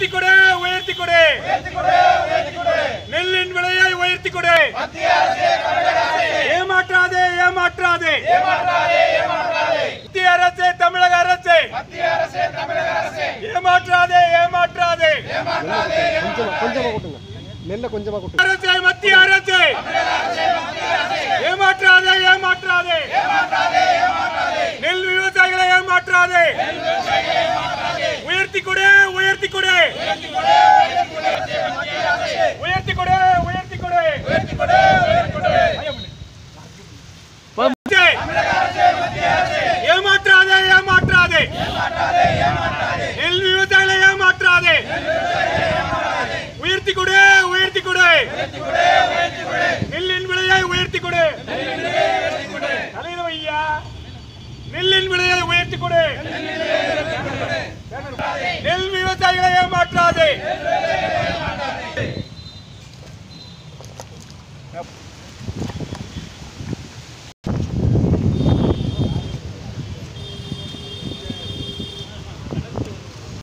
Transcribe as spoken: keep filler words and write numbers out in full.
உயர்த்தி கொடு உயர்த்தி கொடு நெல்லின் விலையை உயர்த்தி கொடு ஏமாற்றாதே ஏமாற்றாதே மத்திய அரசு தமிழக அரசு ஏமாற்றாதே ஏமாற்றாதே நெல்ல கொஞ்சமா கொட்டுங்க அரசு மத்திய அரசு ஏமாற்றாதே ஏமாற்றாதே நெல் விவசாயிகளை ஏமாற்றாதே உயர்த்தி கொடு உயர்த்தி கொடு உயர்த்தி கொடு உயர்த்தி கொடு ஏமாற்றாதே ஏமாற்றாதே நெல் விவசாயிகளை ஏமாற்றாதே உயர்த்தி கொடு உயர்த்தி கொடு நெல்லின் விலையை உயர்த்தி கொடு தலைவர் ஐயா நெல்லின் விலையை உயர்த்தி கொடு நெல் விவசாயிகளை ஏமாற்றாதே